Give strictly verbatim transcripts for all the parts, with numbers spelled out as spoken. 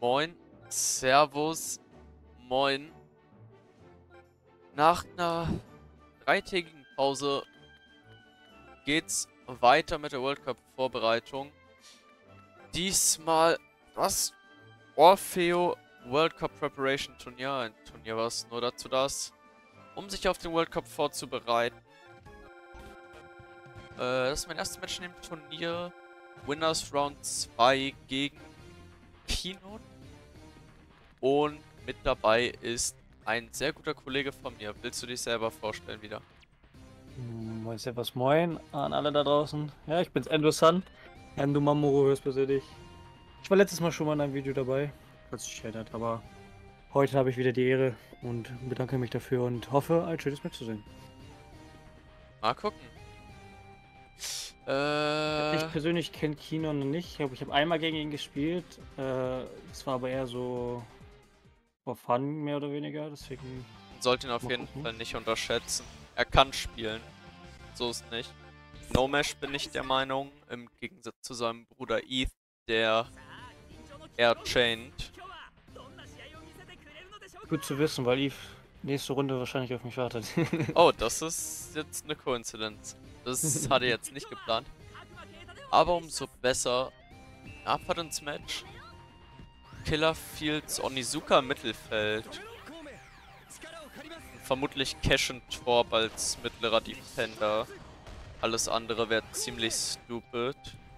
Moin, Servus, moin. Nach einer dreitägigen Pause geht's weiter mit der World Cup Vorbereitung. Diesmal was? Orfeo World Cup Preparation Turnier. Ein Turnier was nur dazu das, um sich auf den World Cup vorzubereiten. Äh, das ist mein erstes Match in dem Turnier. Winners Round zwei gegen Kinon. Und mit dabei ist ein sehr guter Kollege von mir. Willst du dich selber vorstellen wieder? Moin, servus, moin an alle da draußen. Ja, ich bin's, Endo Sun. Endo Mamoru höchstpersönlich. Ich war letztes Mal schon mal in einem Video dabei, falls es gestellt hat, aber heute habe ich wieder die Ehre und bedanke mich dafür und hoffe, ein schönes Match zu sehen. Mal gucken. Äh, Ich persönlich kenne Kino noch nicht. Ich habe ich hab einmal gegen ihn gespielt. Äh, das war aber eher so for fun, mehr oder weniger. Deswegen sollte ihn auf mal jeden gucken. Fall nicht unterschätzen. Er kann spielen. So ist nicht. No Mesh bin ich der Meinung, im Gegensatz zu seinem Bruder Eth, der eher chained. Gut zu wissen, weil Eve nächste Runde wahrscheinlich auf mich wartet. Oh, das ist jetzt eine Koinzidenz. Das hatte ich jetzt nicht geplant. Aber umso besser. Abfahrt ins Match. Killer Fields Onizuka im Mittelfeld. Vermutlich Cash und Torb als mittlerer Defender. Alles andere wäre ziemlich stupid.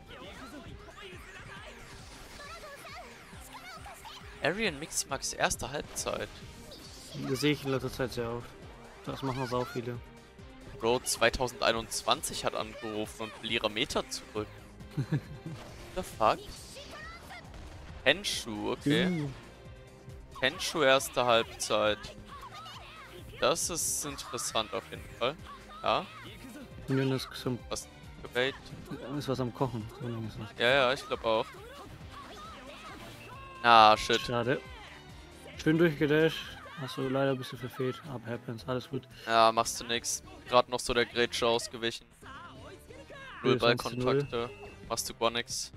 Arian Miximax erste Halbzeit. Das sehe ich in letzter Zeit sehr oft. Das machen wir sau viele. Bro zwanzig einundzwanzig hat angerufen und will ihre Meter zurück. What the fuck? Henshu, okay. Uh. Henshu erste Halbzeit. Das ist interessant auf jeden Fall. Ja. Union ist zum Was? Gebait? ist was am Kochen. So nennt es das. Ja, ja, ich glaube auch. Ah, shit. Schade. Schön durchgedasht. Hast du leider ein bisschen verfehlt. Aber happens. Alles gut. Ja, machst du nix. Gerade noch so der Grätsche ausgewichen. Null eins zu null. Ballkontakte. Machst du gar nix.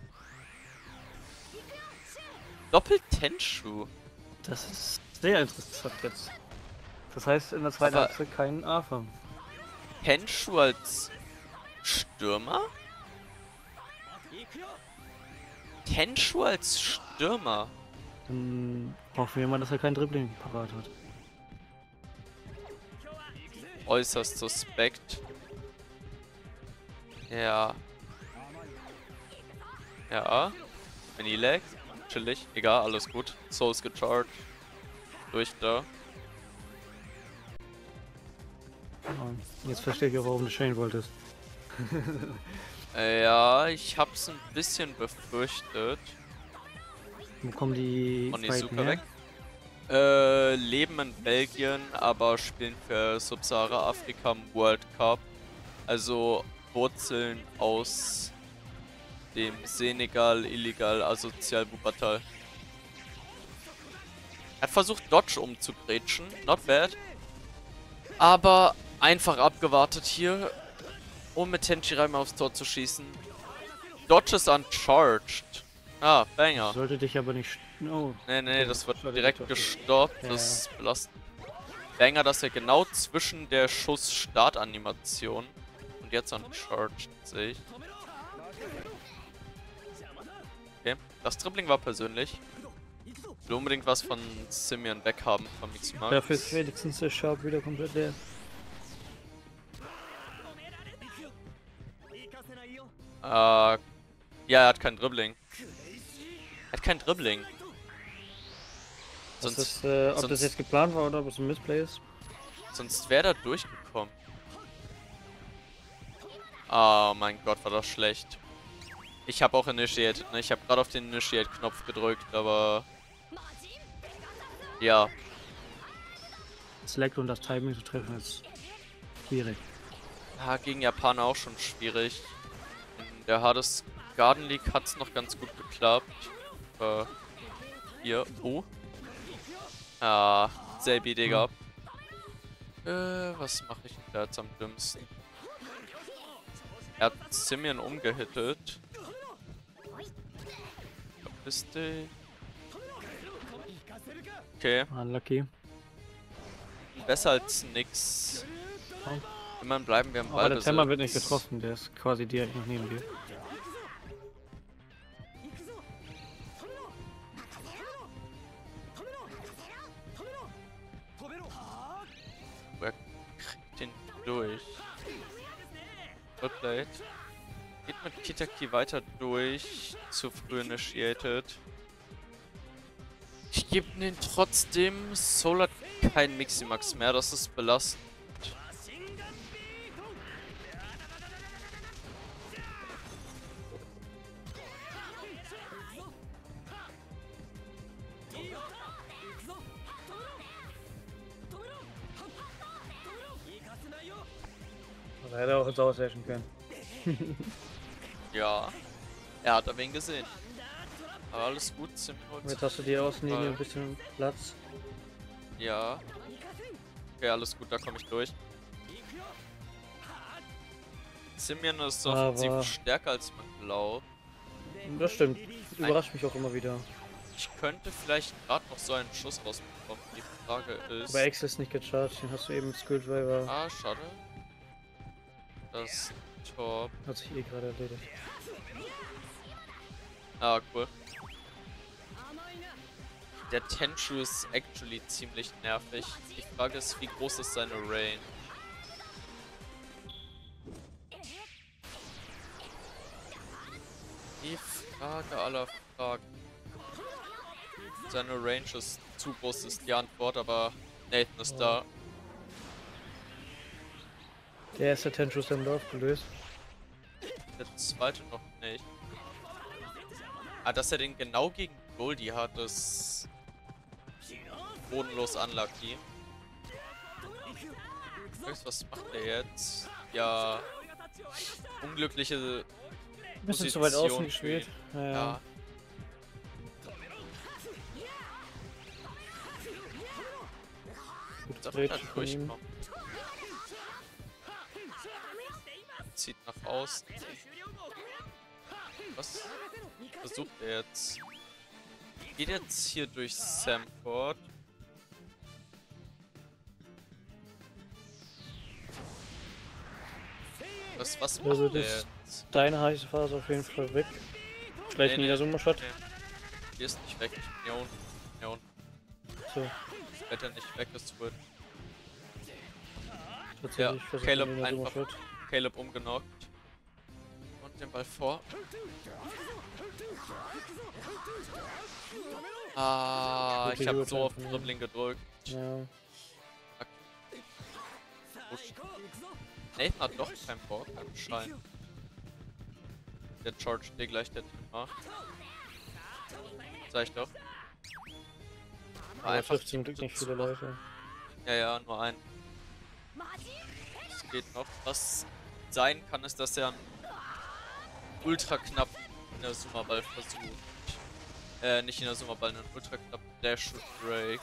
Doppelt Tenshu. Das ist sehr interessant jetzt. Das heißt, in der zweiten Aber- Halbzeit keinen A F A. Henshu als Stürmer? Henshu als Stürmer? Dann hoffen wir mal, dass er kein Dribbling parat hat. Äußerst suspekt. Ja. Ja. Mini Lag. Chillig. Egal, alles gut. So ist gecharged. Durch da. Ja, jetzt verstehe ich auch, warum du Shane wolltest. Äh, ja, ich hab's ein bisschen befürchtet. Wo kommen die Onizuka beiden her? weg. Äh, leben in Belgien, aber spielen für Subsahara-Afrika im World Cup. Also Wurzeln aus dem Senegal, illegal, asozial Wuppertal. Er hat versucht, Dodge umzugrätschen. Not bad. Aber einfach abgewartet hier, um mit Tenchirai aufs Tor zu schießen. Dodge ist uncharged. Ah, Banger. Sollte dich aber nicht. Oh. Nee, nee, das wird Sorry, direkt doch. gestoppt. Ja, Das ja. ist belastend. Banger, dass er genau zwischen der Schuss-Start-Animation und jetzt uncharged sehe ich. Okay, das Dribbling war persönlich. Ich will unbedingt was von Simeon weghaben von Miximax. Dafür ist wenigstens der Sharp wieder komplett leer. Äh, ja, er hat kein Dribbling. Er hat kein Dribbling. Das Sonst, ist, äh, ob sonst- das jetzt geplant war oder ob es ein Missplay ist. sonst wäre er durchgekommen. Oh mein Gott, war das schlecht. Ich habe auch initiated, ne? Ich habe gerade auf den Initiate-Knopf gedrückt, aber... Ja, Select und das Timing zu treffen ist schwierig. ja, gegen Japaner auch schon schwierig. In der Hades Garden League hat es noch ganz gut geklappt. Äh, hier, oh. Ah, selbe Idee gehabt. Äh, was mache ich denn da jetzt am dümmsten? Er hat Simeon umgehittet. Verpiss dich. Okay, Unlucky. besser als nix. Immerhin bleiben wir im Aber der Temmer wird nicht Ballbesitz. getroffen, der ist quasi direkt noch neben dir. Er kriegt den durch. Footplate. Geht mit Kitaki weiter durch. Zu früh initiated. Ich gebe den trotzdem. Soul hat kein Miximax mehr, das ist belastend. Aber hätte er auch jetzt auswählen können. Ja, er hat aber ihn gesehen. Aber alles gut, Simrod. Jetzt hast du die Außenlinie ein bisschen Platz. Ja. Okay, alles gut, da komme ich durch. Simeon ist offensiv Aber- stärker als man glaubt. Das stimmt. Überrascht mich auch immer wieder. Ich könnte vielleicht gerade noch so einen Schuss rausbekommen. Die Frage ist... Aber Axel ist nicht gecharged, den hast du eben Skill Driver. Ah, schade. Das Tor. Hat sich eh gerade erledigt. Ah, cool. Der Tenchu ist actually ziemlich nervig. Die Frage ist, wie groß ist seine Range? Die Frage aller Fragen. Seine Range ist zu groß, ist die Antwort, aber Nathan ist da. Der erste Tenchu ist dann aufgelöst. Der zweite noch nicht. Ah, dass er den genau gegen Goldie hat, ist bodenlos unlucky. Was macht er jetzt? Ja, unglückliche Ein bisschen zu weit Position außen gespielt. Ja, ja. Ja. Gut Darf gedreht er von ihm. durchkommen. Zieht nach außen. Was versucht er jetzt? Geht jetzt hier durch Samford? Was, was macht Also er das- jetzt? Deine heiße Phase auf jeden Fall weg. Vielleicht Nee, nee, nee. Niedersummer-Shot. Nee. Die ist nicht weg. Ich bin hier unten. Hier unten. So, Wenn er nicht weg ist, wird tatsächlich Ja, versucht Caleb er Niedersummer-Shot. Caleb umgenockt. Und den Ball vor. Ah, Gute ich habe Hürde so auf von ihm. Dribbling gedrückt. Ja. Nathan hat doch keinen Bock anscheinend. Der charge dir gleich der Thema. Sag ich doch. Aber Einfach trifft zum Glück nicht viele Leute. Ja, ja, nur ein. Es geht noch. Was sein kann, ist, dass er einen ultra knappen in der Summerball versucht. Äh, nicht in der Summerball, einen ultra knappen Dash Break.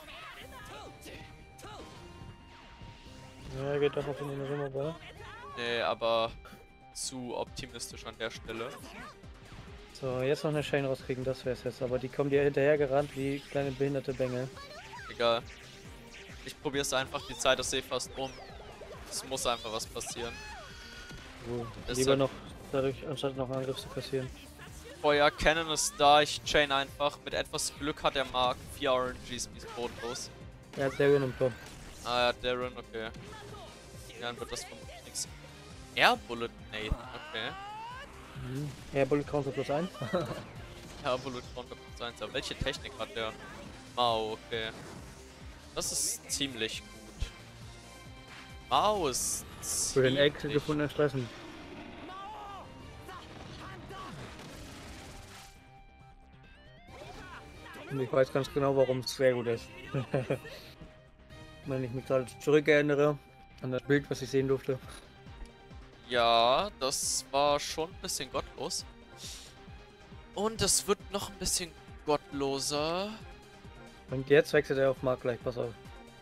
Ja, er geht doch auf den Niedersummer-Ball. Nee, aber zu optimistisch an der Stelle. So, jetzt noch eine Shane rauskriegen, das wär's jetzt. Aber die kommen dir hinterher gerannt wie kleine behinderte Bengel. Egal. Ich probier's einfach, die Zeit ist eh fast um. Es muss einfach was passieren. Cool. Ist Lieber ja- noch dadurch, anstatt noch einen Angriff zu kassieren. Feuer, Cannon ist da, ich chain einfach. Mit etwas Glück hat der Mark vier R N Gs bis bodenlos. Er hat Darren im Tor. Ah ja, Darren, okay. Dann wird das vermutlich nichts. Air Bullet Nathan, okay. Mhm. Ja, Bullet Counter plus eins. Air Bullet Counter plus eins. Aber welche Technik hat der? Mao, okay. Das ist ziemlich gut. Mao ist Für den Exit ziemlich- gefundenen Stressen. Und ich weiß ganz genau, warum es sehr gut ist. Wenn ich mich gerade zurückerinnere an das Bild, was ich sehen durfte. Ja, das war schon ein bisschen gottlos. Und es wird noch ein bisschen gottloser. Und jetzt wechselt er auf Mark gleich, pass auf.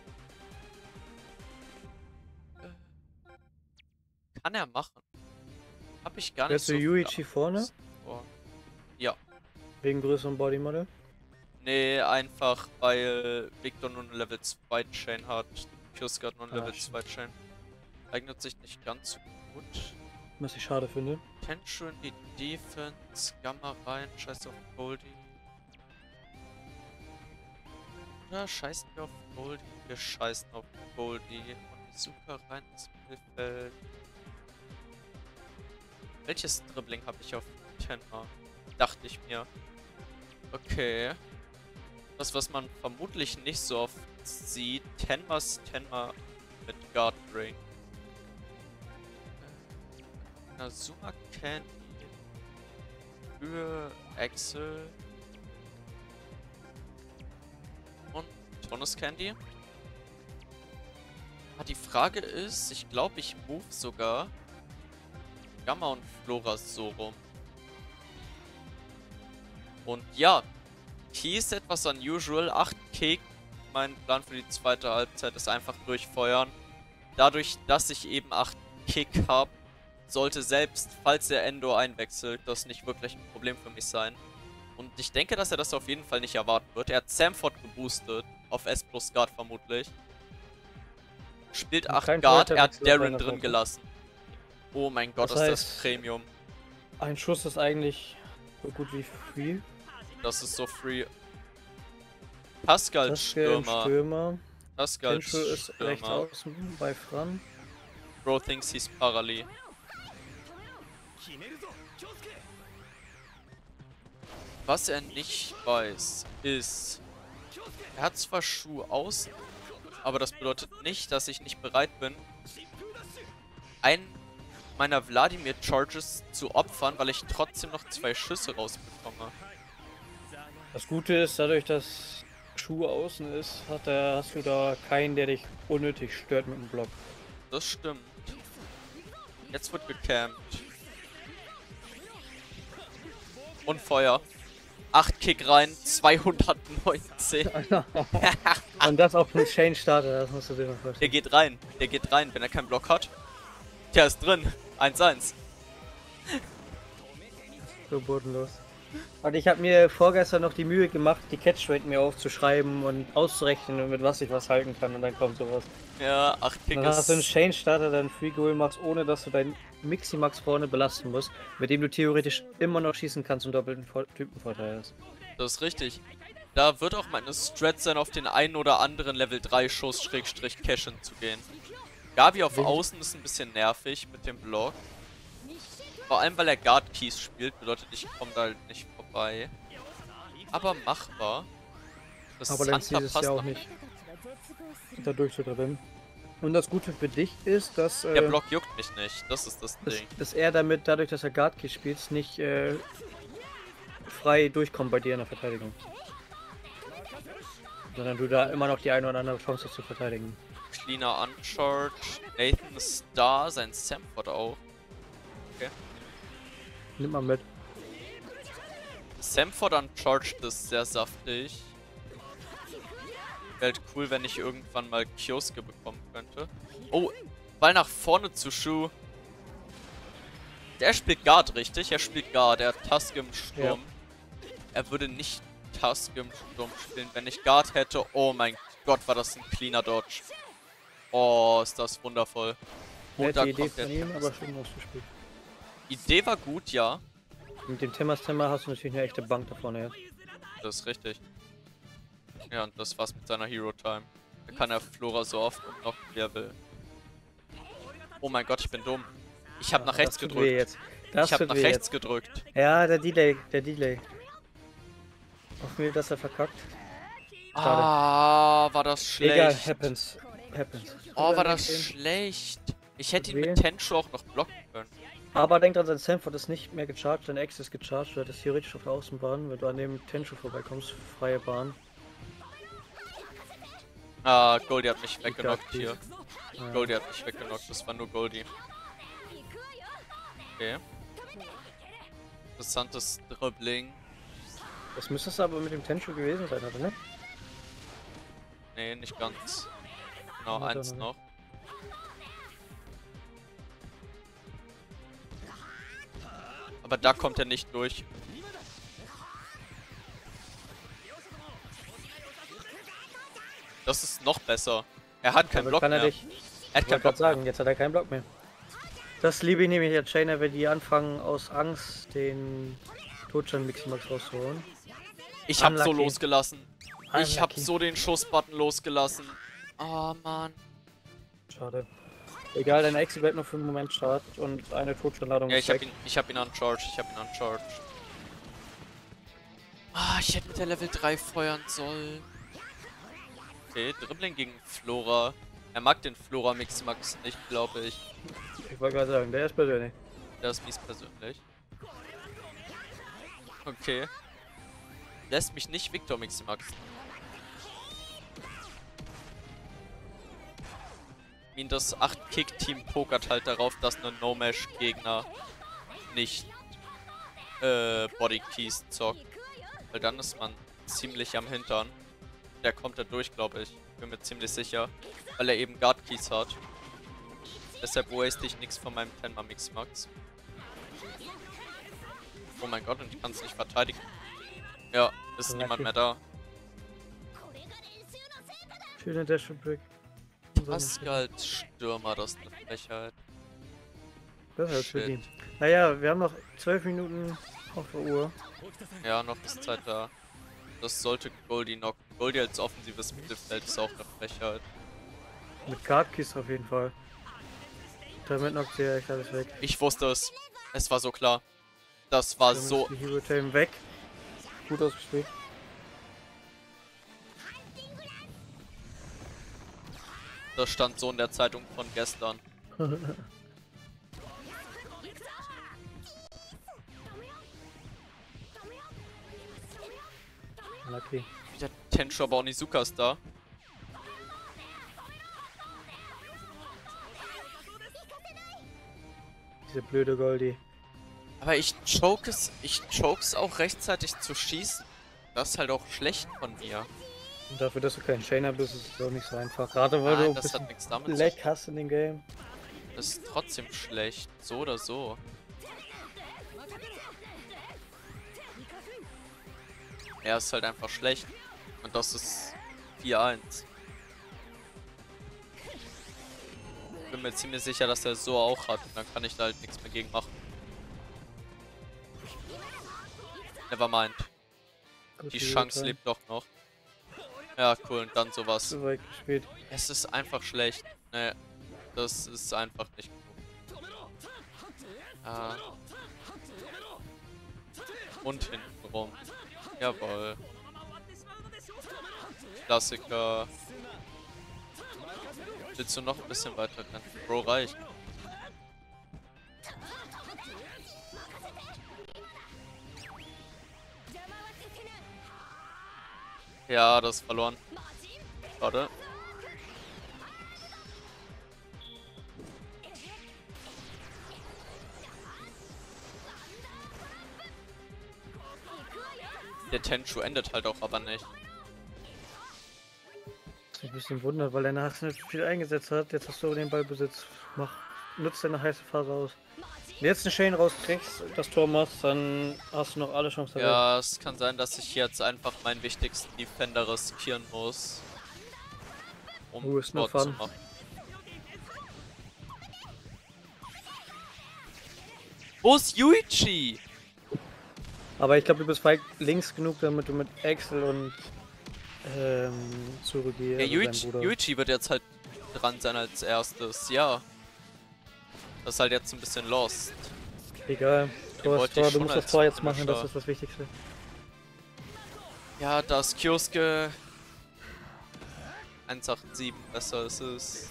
Kann er machen. Hab ich gar nicht Wärst so du viel Yuichi vorne? Angst vor. Ja. Wegen größerem Bodymodel? Nee, einfach weil Victor nur eine Level zwei Chain hat. Kjursgaard nur eine Ah, Level stimmt. zwei Chain. Eignet sich nicht ganz so gut. Was ich schade finde. Tenchu in die Defense, Gamma rein, scheiß auf Goldie. Oder scheißen wir auf Goldie? Wir scheißen auf Goldie. Und Izuka rein ins Mittelfeld. Welches Dribbling habe ich auf Tenma? Dachte ich mir. Okay. Das, was man vermutlich nicht so oft sieht. Tenmas Tenma mit Guard Ring. Nazuma Candy für Axel und Tonus Candy. Ah, die Frage ist, ich glaube, ich move sogar Gamma und Flora so rum. Und ja, Key ist etwas unusual. acht Kick. Mein Plan für die zweite Halbzeit ist einfach durchfeuern. Dadurch, dass ich eben acht Kick habe, sollte selbst, falls der Endo einwechselt, das nicht wirklich ein Problem für mich sein. Und ich denke, dass er das auf jeden Fall nicht erwarten wird. Er hat Samford geboostet, auf S plus Guard vermutlich. Spielt acht Guard, er hat Darren drin gelassen. Oh mein Gott, Das ist heißt, das Premium. Ein Schuss ist eigentlich so gut wie free. Das ist so free. Pascal Pascal Stürmer. Stürmer. Pascal Tenchu ist rechts Stürmer. außen bei Fran. Bro thinks he's Paralee. Was er nicht weiß, ist, er hat zwar Schuh außen, aber das bedeutet nicht, dass ich nicht bereit bin, einen meiner Vladimir Charges zu opfern, weil ich trotzdem noch zwei Schüsse rausbekomme. Das Gute ist, dadurch, dass Schuh außen ist, hat er, hast du da keinen, der dich unnötig stört mit dem Block. Das stimmt. Jetzt wird gecampt. Und Feuer. acht Kick rein, zweihundertneunzehn. Und das auf den Chain Starter, das musst du dir mal Der vorstellen. geht rein, der geht rein, wenn er keinen Block hat. Der ist drin. eins eins. So bodenlos. Und ich habe mir vorgestern noch die Mühe gemacht, die Catchrate mir aufzuschreiben und auszurechnen, mit was ich was halten kann, und dann kommt sowas. Ja, acht Kick Dann hast du einen ist... Chain Starter, dann Free Goal machst, ohne dass du deinen Miximax vorne belasten musst, mit dem du theoretisch immer noch schießen kannst und doppelten Vor- Typenvorteil hast. Das ist richtig. Da wird auch meine Strat sein, auf den einen oder anderen Level drei Schuss Schrägstrich Cashen zu gehen. Gabi auf Außen ist ein bisschen nervig mit dem Block. Vor allem, weil er Guard Keys spielt, bedeutet, ich komme da halt nicht vorbei. Aber machbar. Das Aber dann Santa zieht es passt ja auch noch. nicht, da durchzudribbeln. Und das Gute für dich ist, dass, Der äh, Block juckt mich nicht, das ist das dass, Ding. dass er damit, dadurch, dass er Guard Keys spielt, nicht äh, frei durchkommt bei dir in der Verteidigung. Sondern du da immer noch die eine oder andere Chance hast zu verteidigen. Cleaner Uncharged. Nathan ist da, sein Samford auch. Okay. Nimm mal mit. Samford Uncharged ist sehr saftig. Wäre halt cool, wenn ich irgendwann mal Kioske bekommen könnte. Oh, Ball nach vorne zu Shu. Der spielt Guard, richtig? Er spielt Guard, er hat Tusk im Sturm. Ja. Er würde nicht Tusk im Sturm spielen, wenn ich Guard hätte. Oh mein Gott, war das ein cleaner Dodge. Oh, ist das wundervoll. Und Nette da Idee kommt der von ihm, Tempest. aber schön ausgespielt. Idee war gut, ja. Mit dem Timmers Timmer hast du natürlich eine echte Bank da vorne jetzt. Das ist richtig. Ja, und das war's mit seiner Hero Time. Da kann er Flora so oft und noch wie er will. Oh mein Gott, ich bin dumm. Ich habe Ja, nach rechts das tut gedrückt. weh jetzt. Das ich habe tut nach weh rechts jetzt. gedrückt. Ja, der Delay, der Delay. Hoffen wir, dass er verkackt. Ah, war das schlecht. Egal, happens. Happens. Oh, war das schlecht. Ich hätte ihn Tut mit weh. Tenchu auch noch blocken können. Aber denk dran, sein Sanford ist nicht mehr gecharged, sein Ex ist gecharged, du hättest theoretisch auf der Außenbahn, wenn du an dem Tenchu vorbeikommst, freie Bahn. Ah, Goldie hat mich weggenockt Goldie. hier. Ja. Goldie hat mich weggenockt, das war nur Goldie. Okay. Interessantes Dribbling. Das müsste es aber mit dem Tenchu gewesen sein, oder ne? Nee, nicht ganz. Genau, Warte eins mal. noch. Aber da kommt er nicht durch. Das ist noch besser. Er hat keinen Damit Block kann er mehr. dich. Er hat Ich keinen wollte Block gerade sagen, jetzt hat er keinen Block mehr. Das liebe ich nämlich als Chainer, wenn die anfangen aus Angst den Totstand Miximax rauszuholen. Ich hab so Unlucky. losgelassen. Ich hab Unlucky. so den Schussbutton losgelassen. Oh Mann. Schade. Egal, deine Exe bleibt noch für einen Moment Start und eine Totstandladung Ja, ist ich hab weg. ihn, ich hab ihn uncharged. Ich hab ihn uncharged. Ah, ich hätte mit der Level drei feuern sollen. Okay, Dribbling gegen Flora. Er mag den Flora Miximax nicht, glaube ich. Ich wollte gerade sagen, der ist persönlich. Der ist mies persönlich. Okay. Lässt mich nicht Victor Miximax. Min das acht Kick Team pokert halt darauf, dass ein No-Mesh-Gegner nicht äh, Body Keys zockt. Weil dann ist man ziemlich am Hintern. Der kommt da durch, glaube ich. Bin mir ziemlich sicher. Weil er eben Guard Keys hat. Deshalb waste ich nichts von meinem Tenma Miximax. Oh mein Gott, und ich kann es nicht verteidigen. Ja, ist Lucky. niemand mehr da. Schöner Dash und Brick. Pascal Stürmer, das ist eine Frechheit. Das ist für Shit. die. Naja, wir haben noch zwölf Minuten auf der Uhr. Ja, noch ist Zeit da. Das sollte Goldie knocken. Goldie als offensives Mittelfeld ist auch eine Frechheit. Mit Guardkeys auf jeden Fall. Damit knockt sie ja echt alles weg. Ich wusste es. Es war so klar. Das war Damit so... ist die Hero Tail weg. Gut ausgespielt. Das stand so in der Zeitung von gestern. Lucky. Der Tensho aber Onizuka ist da. Diese blöde Goldie. Aber ich choke es, ich choke es auch rechtzeitig zu schießen. Das ist halt auch schlecht von mir. Und dafür, dass du kein Chainer bist, ist es auch nicht so einfach. Gerade weil Nein, du ein das hat bisschen nichts damit zu Lag tun. hast in dem Game. Das ist trotzdem schlecht. So oder so. Er ist halt einfach schlecht. Und das ist vier eins. Ich bin mir ziemlich sicher, dass er so auch hat. Und dann kann ich da halt nichts mehr gegen machen. Nevermind. Gut, Die Hero Chance Tail. lebt doch noch. Ja, cool. Und dann sowas. Zu weit gespielt. Es ist einfach schlecht. Ne, das ist einfach nicht gut. Ah. Und hinten rum. Jawohl. Klassiker. Willst du noch ein bisschen weiter rennen? Bro, reicht. Ja, das ist verloren. Warte. Der Tenshu endet halt auch aber nicht. Das ist ein bisschen wundert, weil er nachher nicht viel eingesetzt hat. Jetzt hast du den Ballbesitz. Mach, nutzt deine heiße Phase aus. Wenn du jetzt einen Shane rauskriegst, das Tor machst, dann hast du noch alle Chancen. Ja, es kann sein, dass ich jetzt einfach meinen wichtigsten Defender riskieren muss. Um Oh, ist Tor nur zu Fun. machen. Wo ist Yuichi? Aber ich glaube, du bist weit links genug, damit du mit Axel und ähm, Tsurugi, Ja, also Yuichi, deinem Bruder. Yuichi wird jetzt halt dran sein als erstes, ja. Das ist halt jetzt ein bisschen lost. Egal. Tor wollte ist ich Tor, du schon musst als das Tor jetzt machen, Finisher. das ist das Wichtigste. Ja, da ist Kioske. eins acht sieben, besser ist es.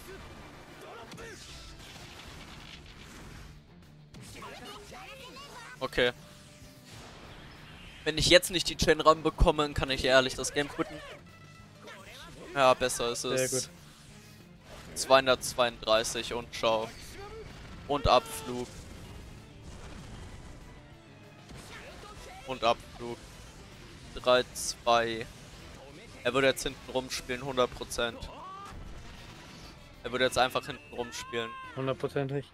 Okay. Wenn ich jetzt nicht die Chain Ram bekomme, kann ich ehrlich das Game quitten. Ja, besser ist es. Sehr gut. zweihundertzweiunddreißig und ciao. Und Abflug. Und Abflug. drei, zwei. Er würde jetzt hinten rumspielen, hundert Prozent. Er würde jetzt einfach hinten rumspielen. Hundertprozentig.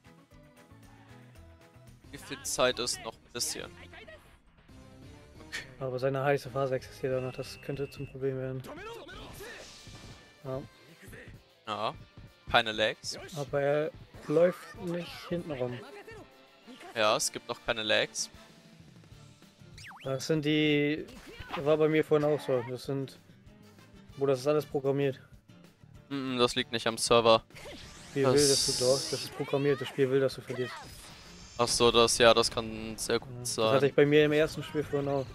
Wie viel Zeit ist noch? Ein bisschen. Okay. Aber seine heiße Phase existiert auch noch, das könnte zum Problem werden. Ja. Ja, keine Lags. Aber er läuft nicht hinten rum. Ja, es gibt noch keine Lags. Das sind die... Das war bei mir vorhin auch so. Das sind... Wo das ist alles programmiert. Mm, das liegt nicht am Server. Das Spiel das will, dass du dort... Das ist programmiert. Das Spiel will, dass du verlierst. Ach so, das, ja, das kann sehr gut Ja. sein. Das hatte ich bei mir im ersten Spiel vorhin auch.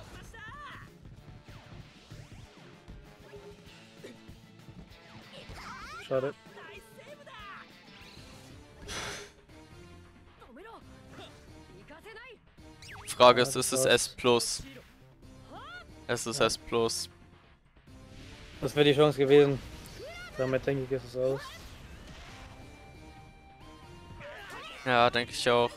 Schade. Frage Ja, ist, ist es das- S plus? Es ist Ja. S plus. Das wäre die Chance gewesen. Damit denke ich, ist es aus. Ja, denke ich auch.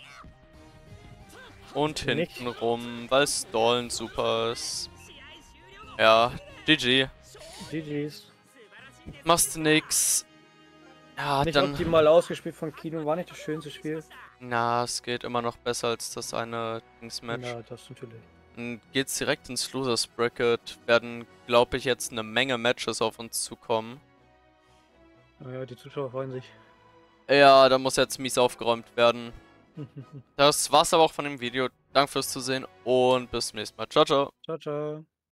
Und Nicht. hinten rum, weil Stallen super ist. Ja, G G. G Gs. Machst nix. Ja, Nicht dann... optimal ausgespielt von Kino, war nicht das schönste Spiel. Na, es geht immer noch besser als das eine Dings-Match. Ja, das natürlich. Dann geht's direkt ins Losers Bracket. Werden, glaube ich, jetzt eine Menge Matches auf uns zukommen. Naja, die Zuschauer freuen sich. Ja, da muss jetzt mies aufgeräumt werden. Das war's aber auch von dem Video. Danke fürs Zusehen und bis zum nächsten Mal. Ciao, ciao. Ciao, ciao.